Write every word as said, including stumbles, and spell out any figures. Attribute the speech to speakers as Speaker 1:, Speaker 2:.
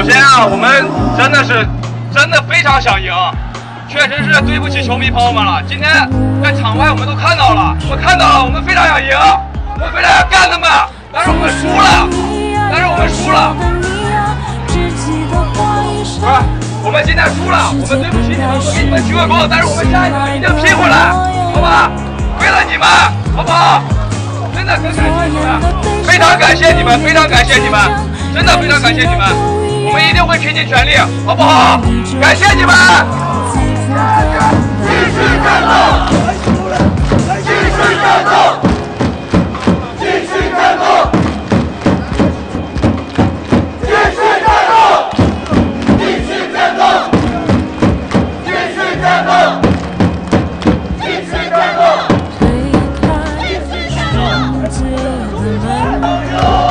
Speaker 1: 先啊，我们真的是真的非常想赢，确实是对不起球迷朋友们了。今天在场外我们都看到了，我看到了，我们非常想赢，我们非常想干他们，但是我们输了，但是我们输了。不是，我们今天输了，我们对不起你们，我们给你们鞠个躬，但是我们下一场一定拼回来，好吧？为了你们，好不好？真的很感谢你们，非常感谢你们，非常感谢你们，真的非常感谢你们，我们一定会拼尽全力，好不好？感谢你们！继续战斗！继续战斗！继续战斗！继续战斗！继续战斗！继续战斗！继续战斗！继续战斗！